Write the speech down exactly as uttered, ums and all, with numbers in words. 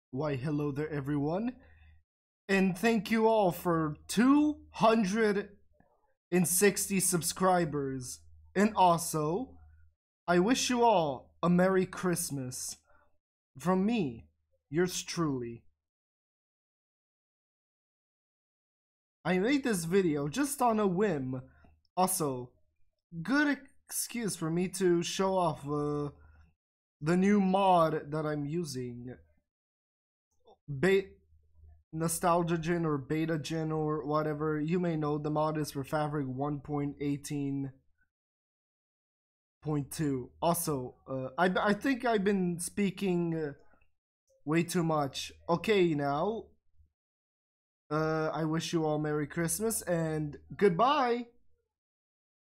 Why, hello there, everyone, and thank you all for two hundred sixty subscribers. And also, I wish you all a Merry Christmas from me, yours truly. I made this video just on a whim. Also, good excuse for me to show off uh, the new mod that I'm using. Ba- Nostalgia or Beta or whatever you may know. The mod is for Fabric one point eighteen point two. Also, uh, I, I think I've been speaking uh, way too much. Okay, now, uh, I wish you all Merry Christmas and goodbye.